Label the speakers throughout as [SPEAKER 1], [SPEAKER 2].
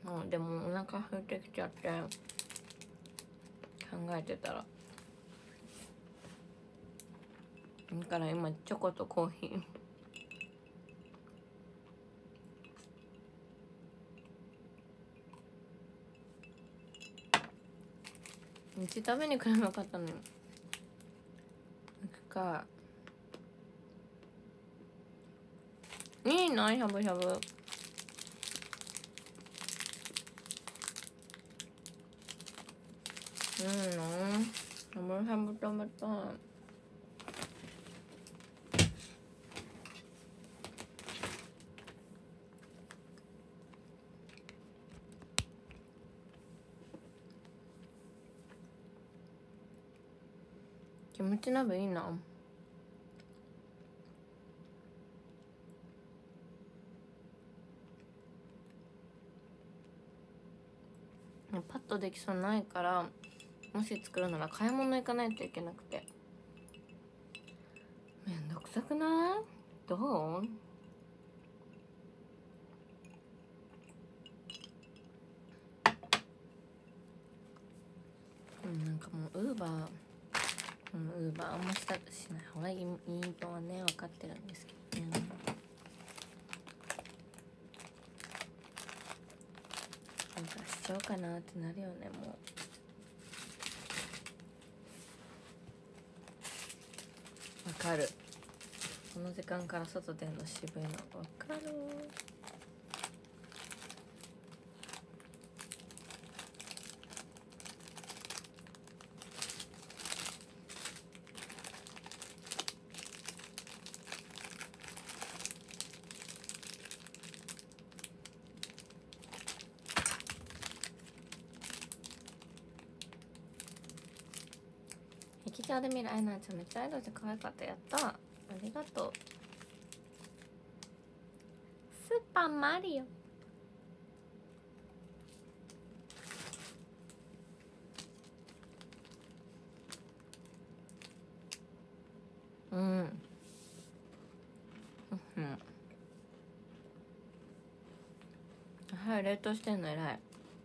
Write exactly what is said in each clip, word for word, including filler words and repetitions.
[SPEAKER 1] うん、でもお腹空いてきちゃって考えてたら、だから今チョコとコーヒーうち食べに来ればよかったのよ。行くか。いいな、しゃぶしゃぶ。うんのしゃぶしゃぶ食べたい。キムチ鍋いいな。パッとできそうないから、もし作るなら買い物行かないといけなくてめんどくさくない？どう？なんかもうウーバーウーバーあんましたしない方がいいのはね分かってるんですけどね。ウーバーしちゃおうかなってなるよね。もう分かる。この時間から外出るの渋いの分かる。劇場で見るアイナちゃんめっちゃアイドルで可愛かった。やった、ありがとう。スーパーマリオ。うんうんはい、冷凍してんの偉い。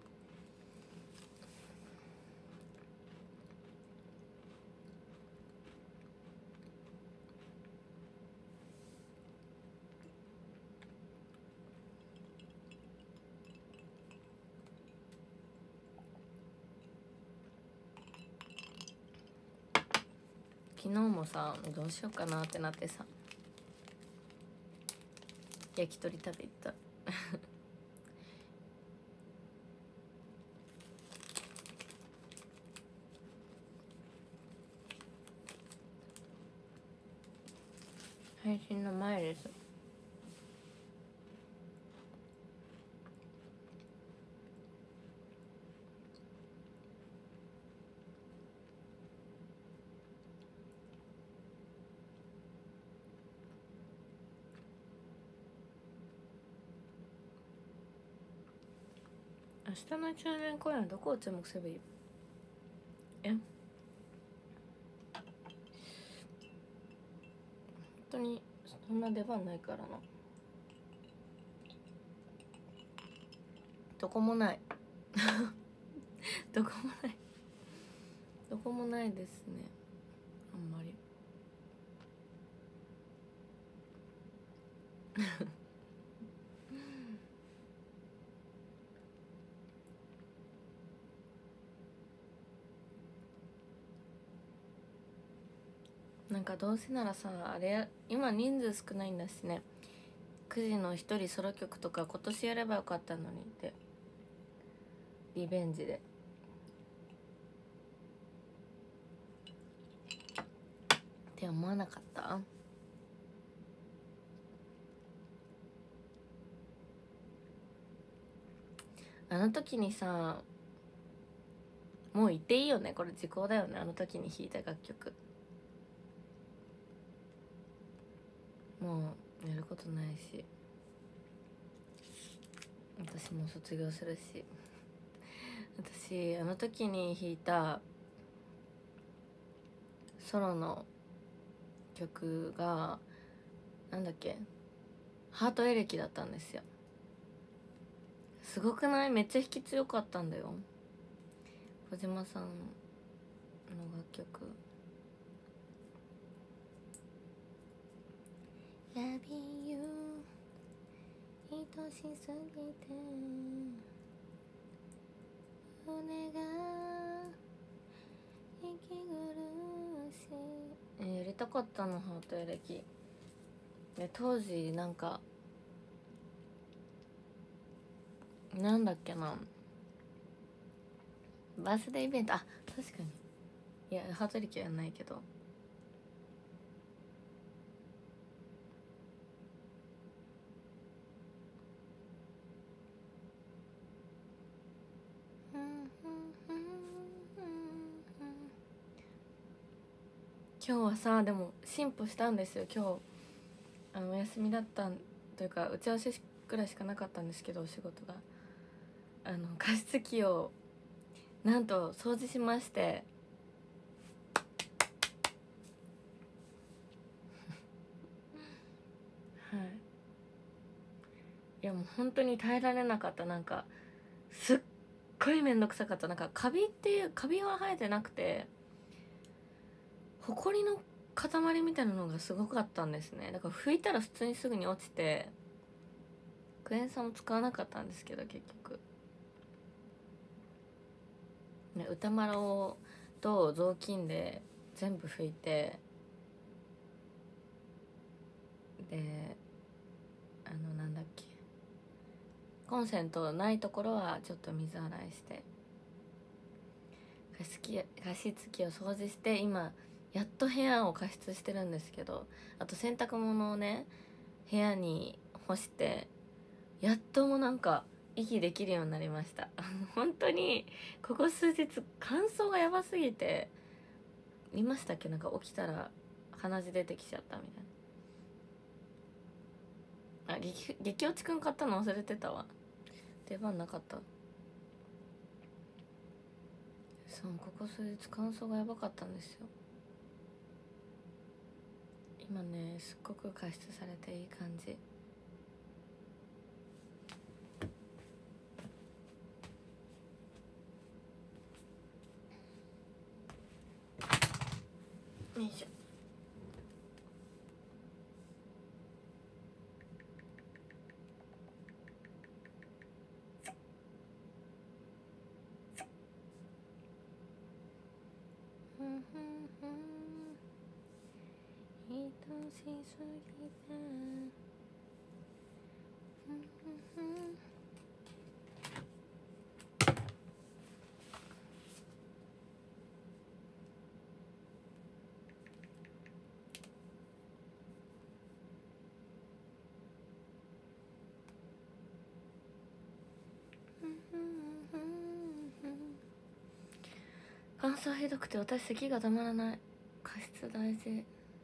[SPEAKER 1] 昨日もさ、どうしようかなってなってさ、焼き鳥食べ行った配信の前です。明日の中年公演はどこを注目すればいい？え、本当にそんな出番ないからな。どこもないどこもないどこもないですね、あんまりなんかどうせならさ、あれ今人数少ないんだしね、くじの一人ソロ曲とか今年やればよかったのにって、リベンジでって思わなかった？あの時にさ、もう言っていいよね、これ時効だよね。あの時に弾いた楽曲もうやることないし、私も卒業するし。私あの時に弾いたソロの曲がなんだっけ、ハートエレキだったんですよ。すすごくない？めっちゃ弾き強かったんだよ、小島さんの楽曲。 Loving you 愛しすぎて胸が息苦しい。えやりたかったの、ハートエレキ。で当時なんかなんだっけな、バースデーイベント、あ確かに、いやハートエレキはやんないけど、今日はさ、でも進歩したんですよ。今日あのお休みだったというか打ち合わせぐらいしかなかったんですけど、お仕事があの加湿器をなんと掃除しましてはい、いやもう本当に耐えられなかった。なんかすっごいめんどくさかった。なんかカビっていうカビは生えてなくて、ほこりの塊みたいなのがすごかったんですね。だから拭いたら普通にすぐに落ちて、クエン酸も使わなかったんですけど、結局ね、歌丸と雑巾で全部拭いて、であのなんだっけ、コンセントないところはちょっと水洗いして加湿器加湿器を掃除して、今やっと部屋を加湿してるんですけど、あと洗濯物をね部屋に干して、やっともなんか息できるようになりました。本当にここ数日乾燥がやばすぎて、言いましたっけ、なんか起きたら鼻血出てきちゃったみたいな。あ、激激落ちくん買ったの忘れてたわ。出番なかった。そう、ここ数日乾燥がやばかったんですよ。今ねすっごく加湿されていい感じ。よいしょ。愛しすぎて乾燥ひどくて私咳がたまらない。加湿大事。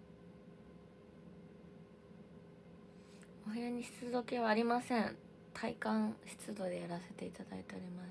[SPEAKER 1] お部屋に湿度計はありません。体感湿度でやらせていただいております。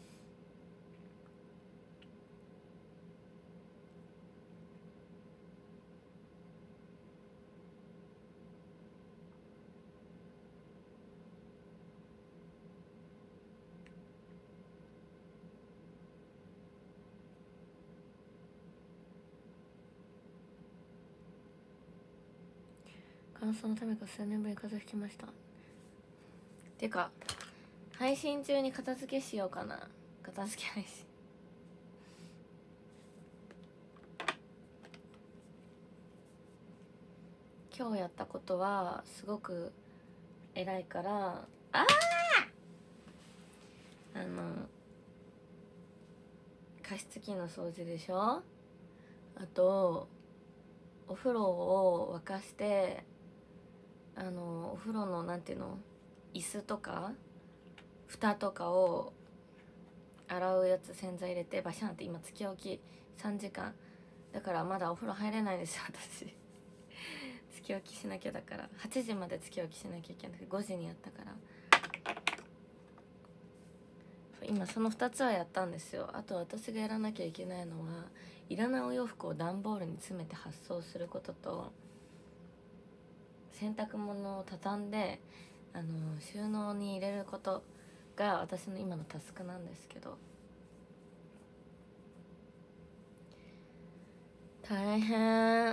[SPEAKER 1] 乾燥のためか数年ぶりに風邪ひきました。てか配信中に片付けしようかな。片付け配信今日やったことはすごく偉いから、ああの加湿器の掃除でしょ。あとお風呂を沸かして、あのお風呂のなんていうの、椅子とか蓋とかを洗うやつ、洗剤入れてバシャンって、今つけ置きさんじかんだからまだお風呂入れないんですよ私つけ置きしなきゃ。だからはちじまでつけ置きしなきゃいけなくてごじにやったから、今そのふたつはやったんですよ。あと私がやらなきゃいけないのはいらないお洋服を段ボールに詰めて発送することと、洗濯物を畳んであの収納に入れること。 が私の今のタスクなんですけど、大変。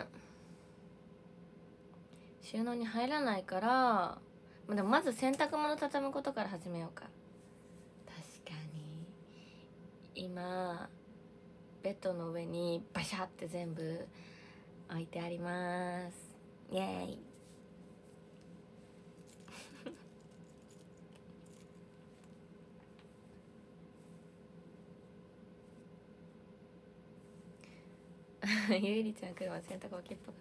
[SPEAKER 1] 収納に入らないから、でもまず洗濯物畳むことから始めようか。確かに今ベッドの上にバシャって全部置いてあります。イエーイゆいりちゃん来るまで洗濯機っぽかった。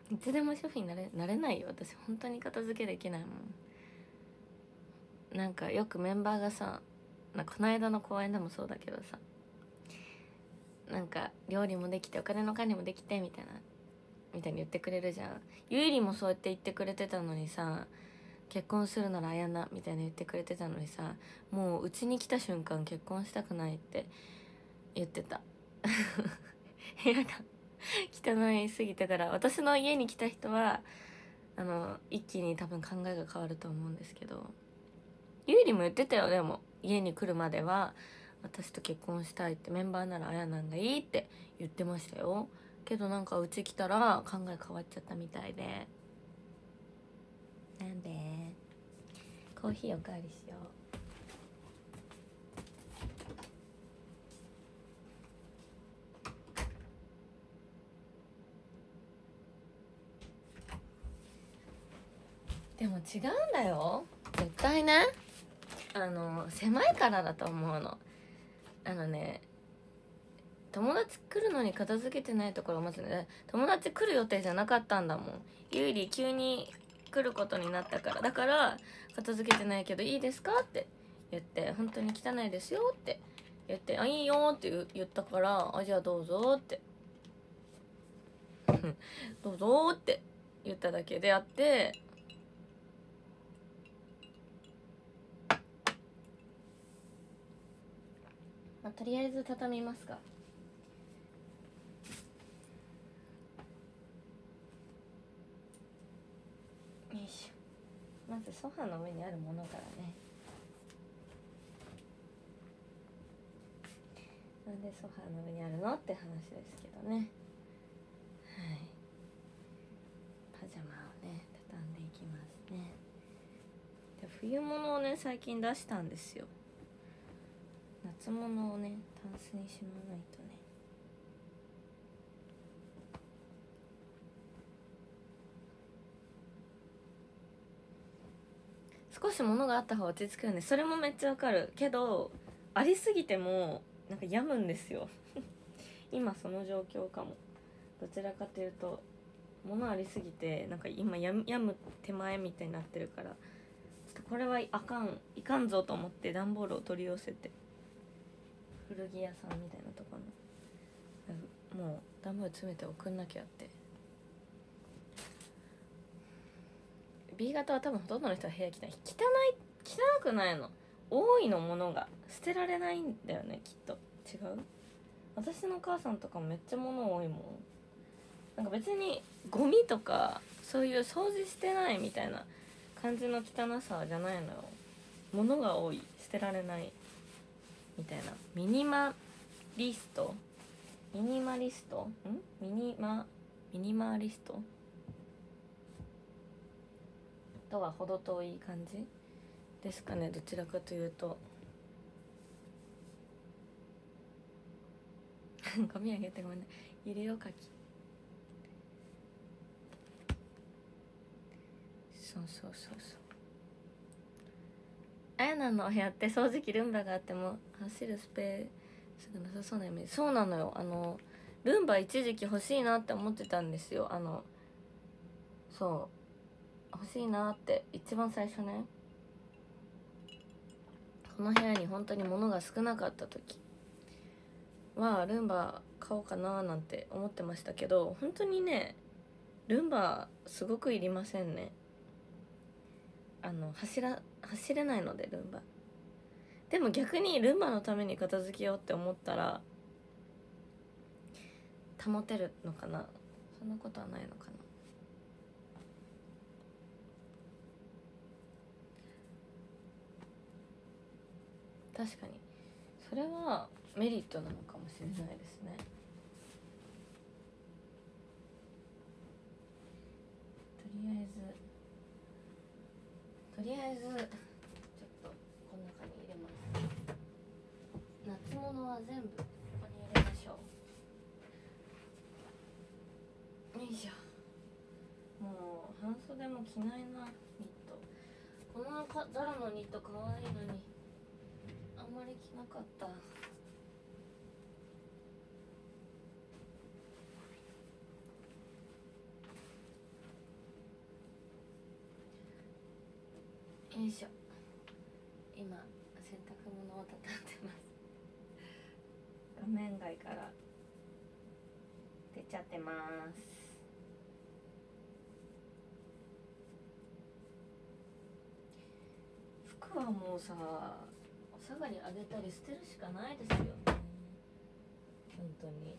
[SPEAKER 1] いつでも主婦になれなれないよ私。本当に片付けできないもん。なんかよくメンバーがさ、なんかこの間の公演でもそうだけどさ、なんか料理もできてお金の管理もできてみたいなみたいに言ってくれるじゃん。ゆいりもそうやって言ってくれてたのにさ、結婚するならあやなみたいな言ってくれてたのにさ、もううちに来た瞬間結婚したくないって言ってた部屋が汚いすぎたから、私の家に来た人はあの一気に多分考えが変わると思うんですけど、ゆいりも言ってたよ。でも家に来るまでは私と結婚したいって、メンバーならあやなんがいいって言ってましたよ。けどなんかうち来たら考え変わっちゃったみたいで。なんでコーヒーおかわりしよう。でも違うんだよ絶対ね。あの狭いからだと思うの。あのね、友達来るのに片付けてないところをまずね、友達来る予定じゃなかったんだもん。ゆいり急に来ることになったから、だから片付けてないけどいいですかって言って、本当に汚いですよって言って、あいいよって言ったから、あじゃあどうぞってどうぞって言っただけであって、まあ、とりあえず畳みますか。よいしょ。まずソファの上にあるものからね。なんでソファの上にあるのって話ですけどね。はい、パジャマをね畳んでいきますね。で冬物をね最近出したんですよ。夏物をねタンスにしまわないとね。少し物があった方が落ち着くよね。それもめっちゃわかるけど、ありすぎてもなんか病むんですよ今その状況かも。どちらかというと物ありすぎてなんか今や病む手前みたいになってるから、ちょっとこれはあかんいかんぞと思って段ボールを取り寄せて、古着屋さんみたいなところのもう段ボール詰めて送んなきゃって。 B 型は多分ほとんどの人は部屋汚い汚い汚くないの、多いのものが捨てられないんだよねきっと。違う？私の母さんとかもめっちゃ物多いもん。なんか別にゴミとかそういう掃除してないみたいな感じの汚さじゃないのよ。物が多い、捨てられないみたいな。ミニマリストミニマリストんミニマミニマリストとは程遠い感じですかね、どちらかというとゴミあげてごめんね。ゆりおかき、そうそうそうそう。あやなのお部屋って掃除機ルンバがあっても走るスペースがなさそうなイメージ。そうなのよ。あのルンバ一時期欲しいなって思ってたんですよ。あのそう欲しいなって一番最初ね、この部屋に本当に物が少なかった時はルンバ買おうかななんて思ってましたけど、本当にねルンバすごくいりませんね。あの走ら走れないのでルンバ。でも逆にルンバのために片付けようって思ったら保てるのかな。そんなことはないのかな。 確かにそれはメリットなのかもしれないですね。とりあえずとりあえずちょっとこの中に入れます。夏物は全部ここに入れましょう。よいしょ。もう半袖も着ないな。ニットこのかザラのニットかわいいのにあんまり着なかった。よいしょ。今洗濯物を畳んでます。画面外から出ちゃってます。服はもうさお下がりあげたり捨てるしかないですよね本当に。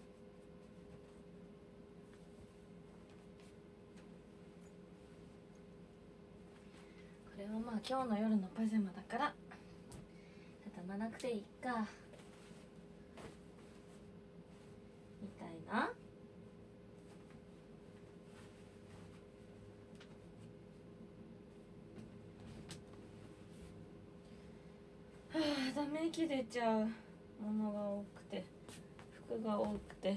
[SPEAKER 1] これはまあ今日の夜のパジャマだから畳まなくていいかみたいな。はあ、ダメ息出ちゃう。ものが多くて服が多くて。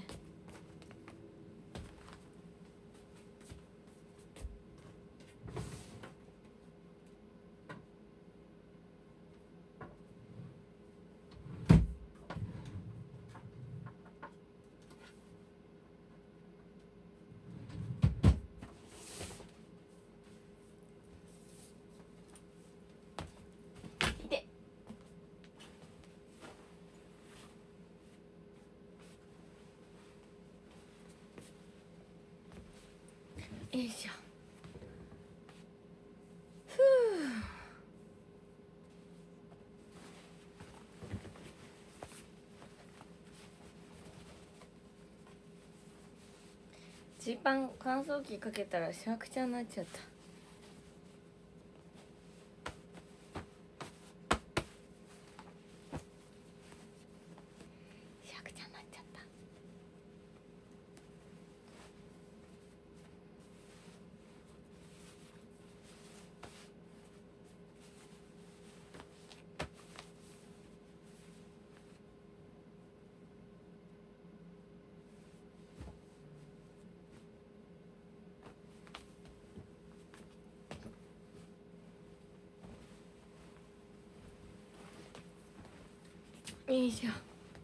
[SPEAKER 1] よいしょ。ふう。ジーパン乾燥機かけたらしわくちゃになっちゃった。しわくちゃになっちゃった。よいしょ。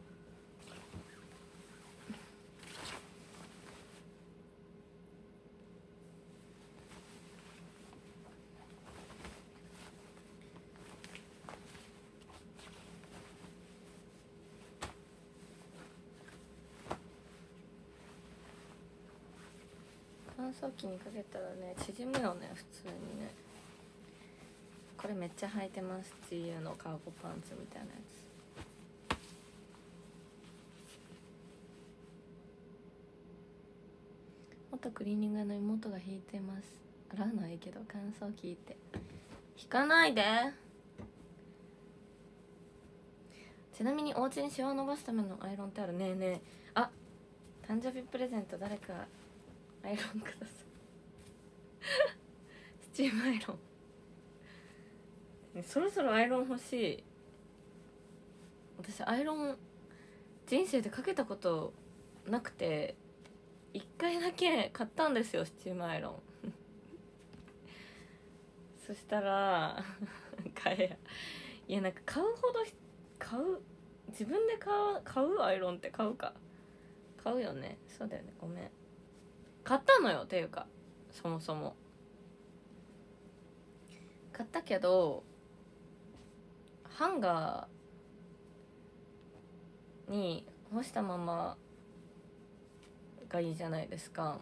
[SPEAKER 1] 乾燥機にかけたらね縮むよね普通にね。これめっちゃ履いてます。 ジーユー のカーゴパンツみたいなやつ。元クリーニング屋の妹が引いてます。洗うのはいいけど乾燥機って引かないで。ちなみにお家にシワを伸ばすためのアイロンってある？ねえねえ、あ、誕生日プレゼント誰かアイロンくださいスチームアイロン、ね、そろそろアイロン欲しい。私アイロン人生でかけたことなくていっかいだけ買ったんですよ、スチームアイロンそしたら買えやいやなんか買うほど買う自分で買う買うアイロンって買うか買うよね。そうだよね、ごめん買ったのよっていうかそもそも買ったけどハンガーに干したままがいいじゃないですか、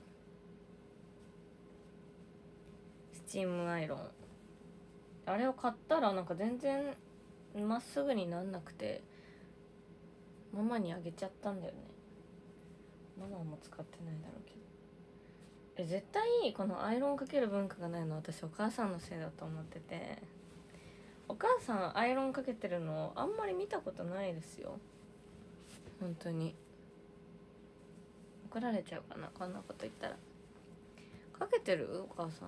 [SPEAKER 1] スチームアイロン。あれを買ったらなんか全然まっすぐになんなくてママにあげちゃったんだよね。ママも使ってないだろうけど。え絶対このアイロンかける文化がないの私お母さんのせいだと思ってて、 お母さんアイロンかけてるのあんまり見たことないですよ本当に。怒られちゃうかなこんなこと言ったら。かけてるお母さんって。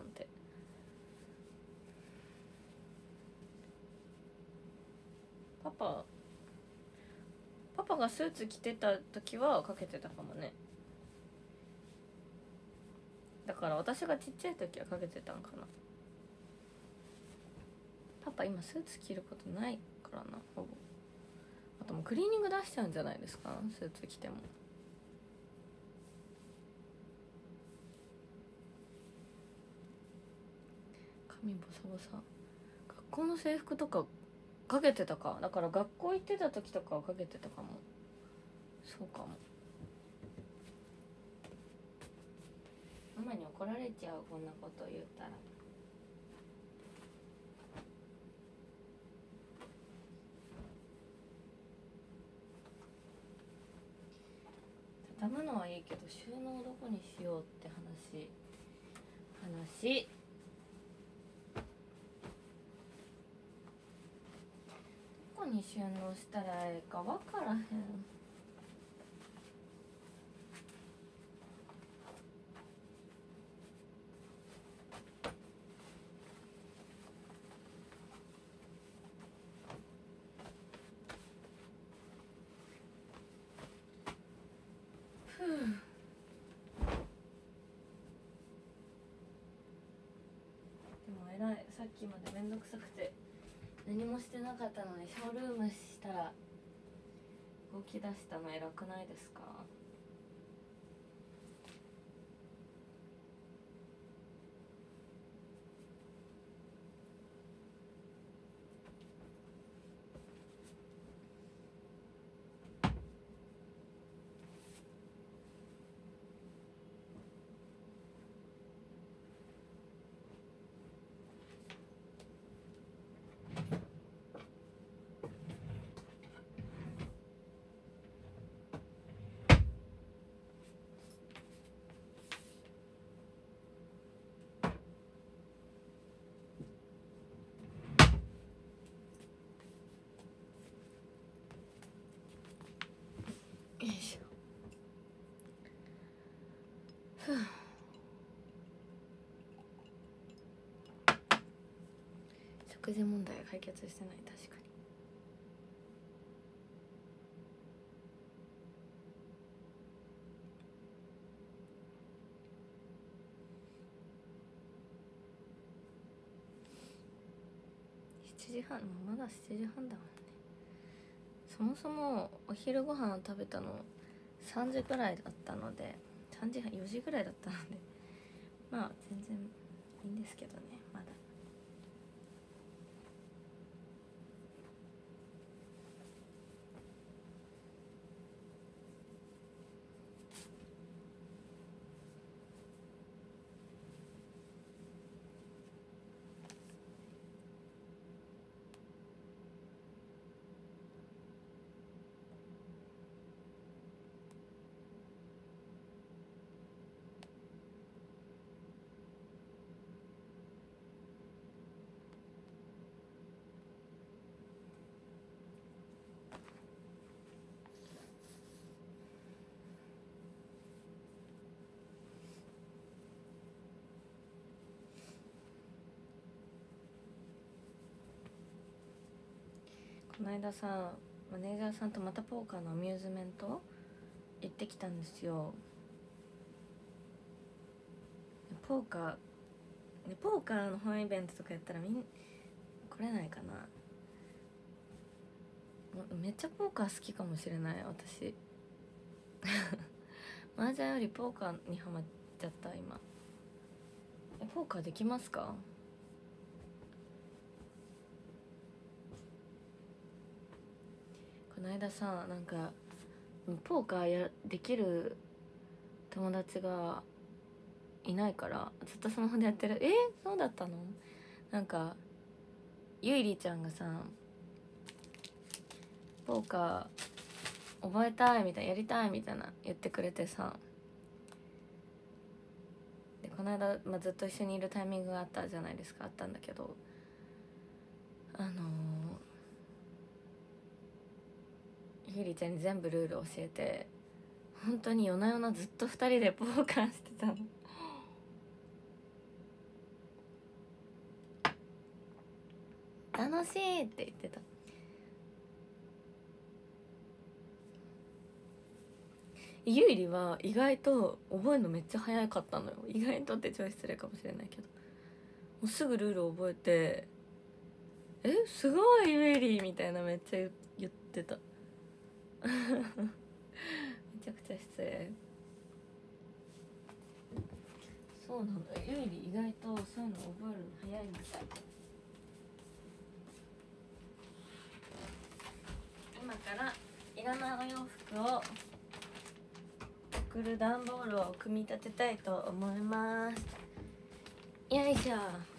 [SPEAKER 1] パパパパがスーツ着てた時はかけてたかもね。だから私がちっちゃい時はかけてたんかな。パパ今スーツ着ることないからなほぼ。あともうクリーニング出しちゃうんじゃないですかスーツ着ても。髪ボサボサ。学校の制服とかかけてたか。だから学校行ってた時とかはかけてたかも。そうかも。ママに怒られちゃうこんなこと言ったら。畳むのはいいけど収納どこにしようって話話どこに収納したらええか分からへん。ふう。でも偉い。さっきまでめんどくさくて何もしてなかったのにショールームしたら動き出したの偉くないですか。よいしょ。ふう。食事問題は解決してない。確かに。しちじはん、まだしちじはんだもんね。そもそもお昼ご飯を食べたのさんじぐらいだったので、さんじはんよじぐらいだったので、まあ全然いいんですけどね。まだこの間さ、マネージャーさんとまたポーカーのアミューズメント行ってきたんですよ。ポーカーポーカーの本イベントとかやったらみん来れないかな。めっちゃポーカー好きかもしれない私。麻雀よりポーカーにハマっちゃった今。えポーカーできますか。この間さ、なんかポーカーやできる友達がいないからずっとスマホでやってる。えー、そうだったの。なんかゆいりちゃんがさ、ポーカー覚えたいみたいな、やりたいみたいな言ってくれてさ、でこの間、まあ、ずっと一緒にいるタイミングがあったじゃないですか。あったんだけど、 あのー、ゆりちゃんに全部ルール教えて、本当に夜な夜なずっとふたりでポーカーしてたの。楽しいって言ってた。ゆいりは意外と覚えるのめっちゃ早かったのよ。意外とって超失礼かもしれないけど、もうすぐルール覚えて、えすごいゆいりみたいなめっちゃ言ってた。めちゃくちゃ失礼。そうなんだ、ゆいり意外とそういうの覚えるの早いみたい。今からいらないお洋服を送る段ボールを組み立てたいと思います。よいしょ。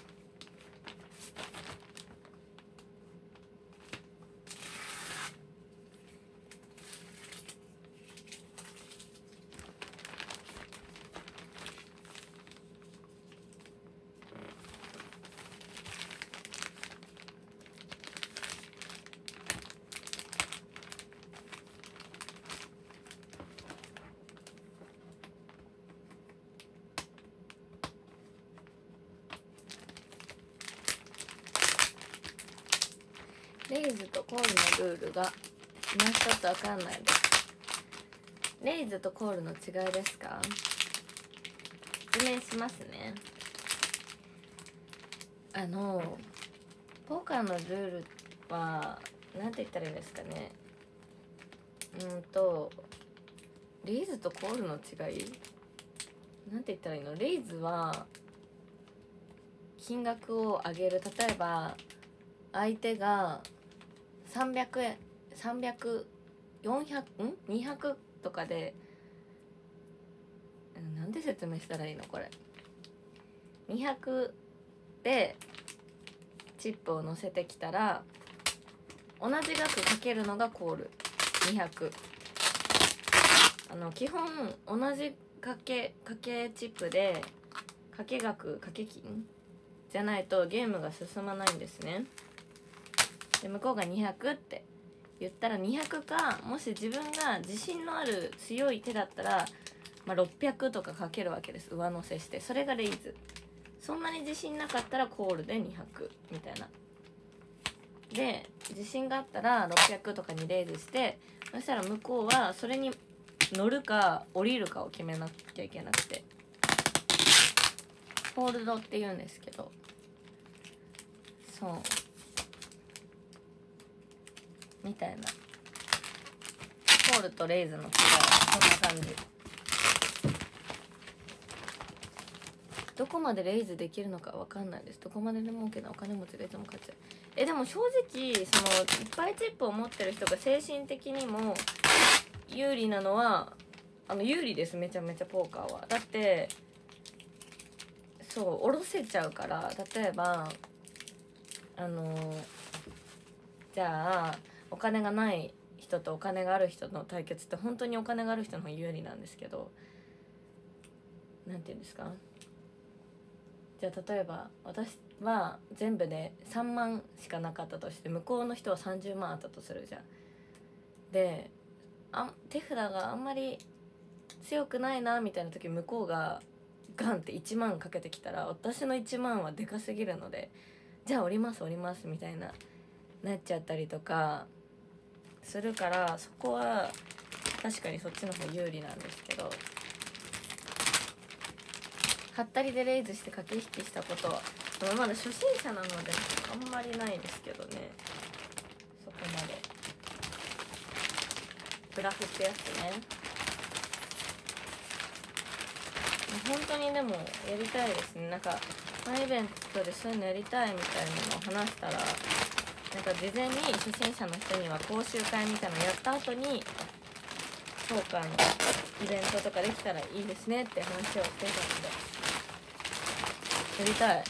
[SPEAKER 1] レイズとコールのルールが今一つわかんないです。レイズとコールの違いですか？説明しますね。あのポーカーのルールはなんて言ったらいいですかね。うんとレイズとコールの違いなんて言ったらいいの。レイズは金額を上げる。例えば相手がさんびゃくえんさんびゃく、よんひゃくんにひゃくとかで、なんで説明したらいいのこれ。にひゃくでチップを乗せてきたら同じ額かけるのがコールにひゃく。あの基本同じかけかけチップでかけ額かけ金じゃないとゲームが進まないんですね。で向こうがにひゃくって言ったらにひゃくか、もし自分が自信のある強い手だったら、まあ、ろっぴゃくとかかけるわけです。上乗せして。それがレイズ。そんなに自信なかったらコールでにひゃくみたいな。で自信があったらろっぴゃくとかにレイズして、そしたら向こうはそれに乗るか降りるかを決めなきゃいけなくて、ホールドって言うんですけど、そうみたいな。コールとレイズの違いはそんな感じ。どこまでレイズできるのかわかんないです。どこまででも OK なお金持ちがいつも買っちゃう。えでも正直そのいっぱいチップを持ってる人が精神的にも有利なのはあの有利です。めちゃめちゃポーカーは。だってそう下ろせちゃうから。例えばあのじゃあお金がない人とお金がある人の対決って本当にお金がある人の方が有利なんですけど、なんて言うんですか。じゃあ例えば私は全部でさんまんしかなかったとして、向こうの人はさんじゅうまんあったとするじゃん。であ手札があんまり強くないなみたいな時、向こうがガンっていちまんかけてきたら、私のいちまんはでかすぎるので、じゃあ降ります降りますみたいななっちゃったりとかするから、そこは確かにそっちの方有利なんですけど、はったりでレイズして駆け引きしたことはまだ初心者なのであんまりないですけどね。そこまでブラフってやつね。本当にでもやりたいですね。なんかファンイベントでそういうのやりたいみたいなのを話したら、なんか事前に初心者の人には講習会みたいなのやった後にポーカーのイベントとかできたらいいですねって話をしてたので、やりたい。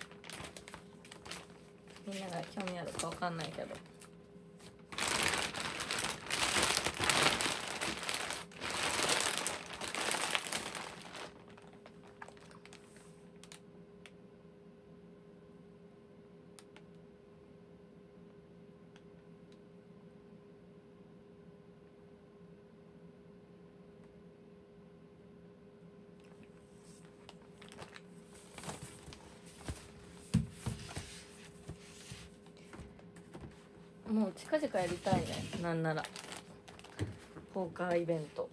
[SPEAKER 1] みんなが興味あるかわかんないけど。 もう近々やりたいね。なんならポーカーイベント。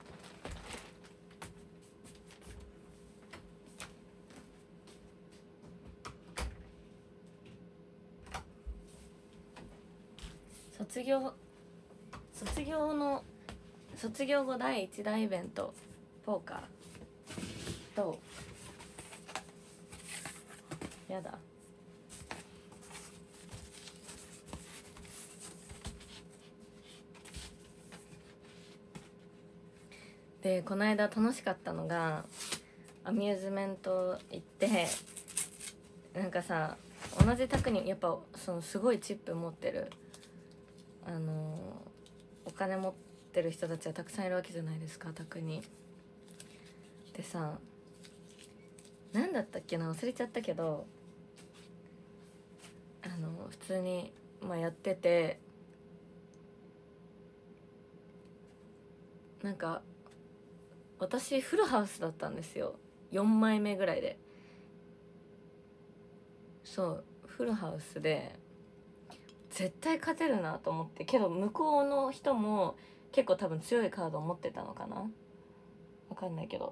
[SPEAKER 1] 卒業卒業の卒業後第一大イベントポーカーどう？やだ。でこの間楽しかったのがアミューズメント行ってなんかさ同じ宅にやっぱそのすごいチップ持ってるあのお金持ってる人たちはたくさんいるわけじゃないですか宅に。でさ何だったっけな忘れちゃったけどあの普通に、まあ、やっててなんか私フルハウスだったんですよよんまいめぐらいで。そうフルハウスで絶対勝てるなと思ってけど向こうの人も結構多分強いカードを持ってたのかなわかんないけど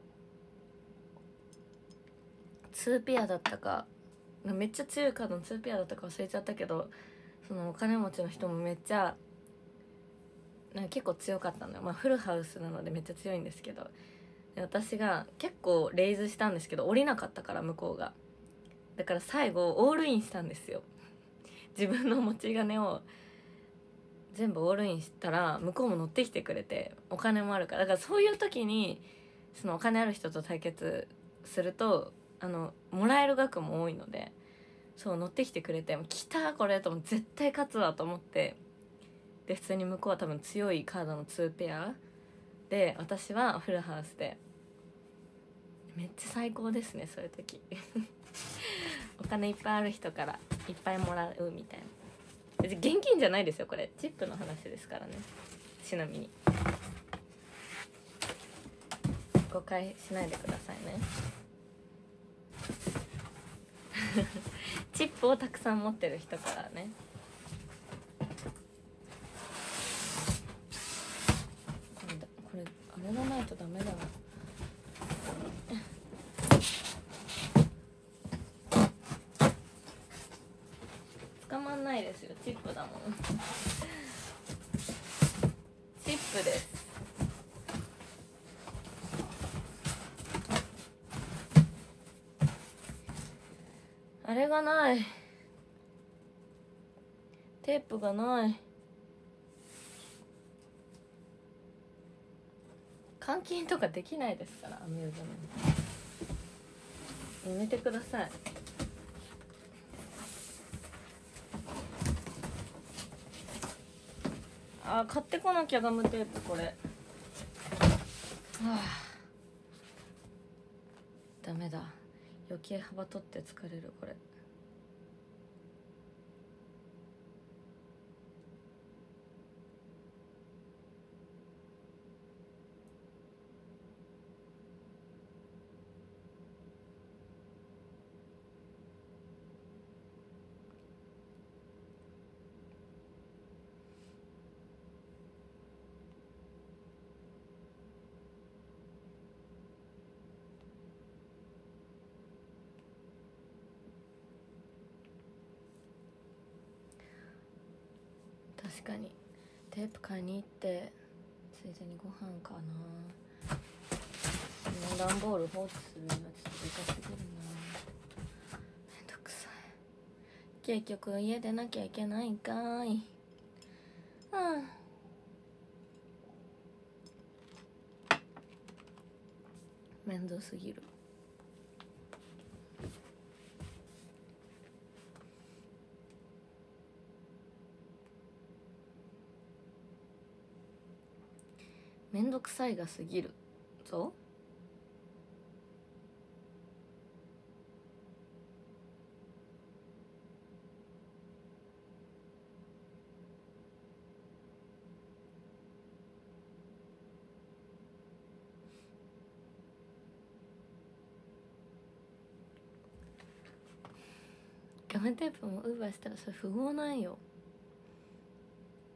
[SPEAKER 1] にペアだったかめっちゃ強いカードのにペアだったか忘れちゃったけどそのお金持ちの人もめっちゃなんか結構強かったのよ。まあフルハウスなのでめっちゃ強いんですけどで私が結構レイズしたんですけど降りなかったから向こうがだから最後オールインしたんですよ。自分の持ち金を全部オールインしたら向こうも乗ってきてくれてお金もあるからだからそういう時にそのお金ある人と対決するとあのもらえる額も多いのでそう乗ってきてくれて来たこれとも絶対勝つわと思ってで普通に向こうは多分強いカードのにペアで私はフルハウスでめっちゃ最高ですねそういう時お金いっぱいある人からいっぱいもらうみたいな現金じゃないですよこれチップの話ですからね。ちなみに誤解しないでくださいねチップをたくさん持ってる人からね。これこれあれがないとダメだな。捕まんないですよチップだもんチップです。あれがないテープがない換金とかできないですからアミューズメントやめてください。あ買ってこなきゃガムテープこれはあダメだ余計幅取って疲れるこれ。確かにテープ買いに行ってついでにご飯かな。この段ボール放置するにはちょっとでかすぎるな。めんどくさい。結局家出なきゃいけないんかーい。うん面倒すぎる。めんどくさいが過ぎるぞ。ガムテープもウーバーしたらそれ不合なんよ。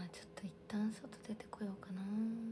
[SPEAKER 1] ちょっと一旦外出てこようかな。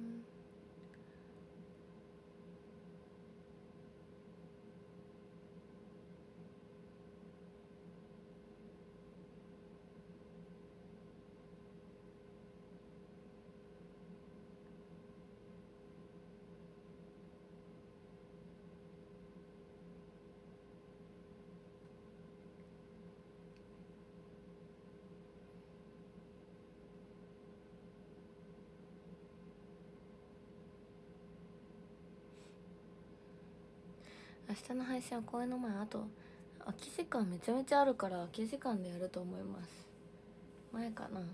[SPEAKER 1] 明日の配信は公演の前、あと空き時間めちゃめちゃあるから空き時間でやると思います。前かな。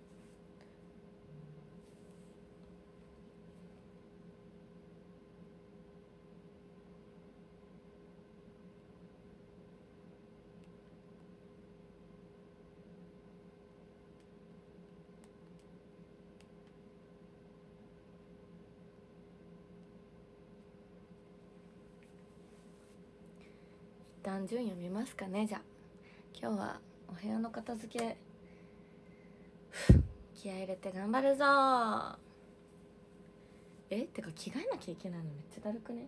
[SPEAKER 1] 一旦順読みますかね。じゃあ今日はお部屋の片付け気合い入れて頑張るぞー。えってか着替えなきゃいけないのめっちゃだるくね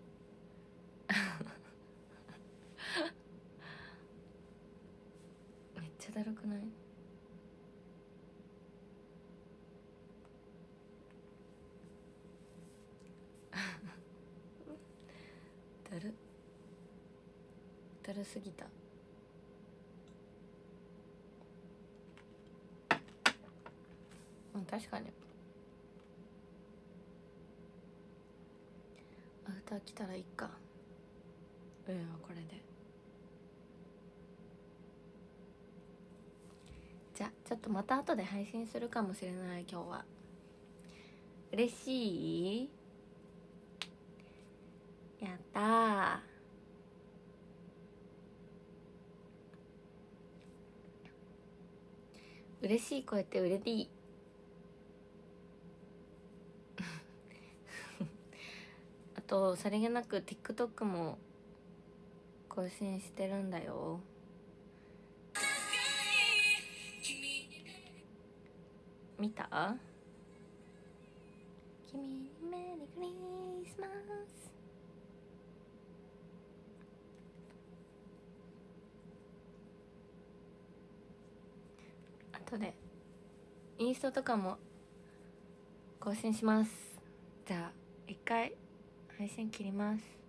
[SPEAKER 1] めっちゃだるくない？だるだるすぎた。うん、確かにアフター来たらいいか。上はこれで。じゃあちょっとまた後で配信するかもしれない。今日は嬉しい。やったー。嬉しい声って売れていいあとさりげなく TikTok も更新してるんだよ。見た？君にメリークリスマス。後でインスタとかも更新します。じゃあ一回配信切ります。